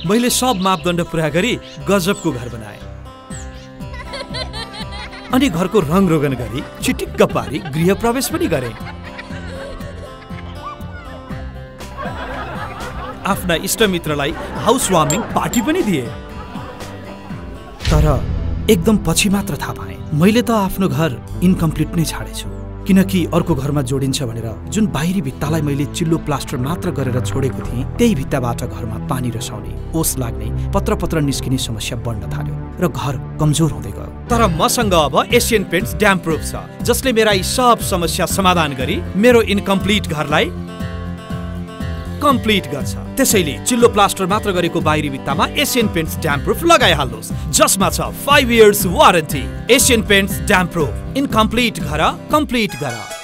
मैले सब मापदण्ड पूरा गरी गजबको घर बनाए अनि घरको रङ रोगन गरी चिटिक्क पारी गृह प्रवेश पनि गरे। आफ्ना इष्टमित्रलाई हाउस वार्मिङ पार्टी पनि दिए। तर एकदम पछि मात्र थाहा पाएँ मैले त आफ्नो घर इन्कम्प्लिट नै छाडेछु, किनकि अर्को घरमा जोडिन्छ भनेर जुन बाहिरी भित्तालाई मैले चिल्लो प्लास्टर मात्र गरेर छोडेको थिएँ त्यही भित्ताबाट घरमा पानी रसाउने, ओस लाग्ने, पत्र निस्किने समस्या बढ्न थाल्यो र घर कमजोर हुँदै गयो। तर मसँग अब एसियन पेन्ट्स ड्याम प्रुफ छ, जसले मेरा यी सब समस्या समाधान गरी मेरो इन्कम्प्लिट घरलाई कम्प्लिट गर्छ। त्यसैले चिल्लो प्लास्टर मात्र गरेको बाहिरी भित्तामा एसियन पेन्ट्स ड्याम प्रुफ लगाइहाल्नुहोस्, जसमा छ 5 years warranty. Asian Paints damp proof, incomplete घर कम्प्लिट गर।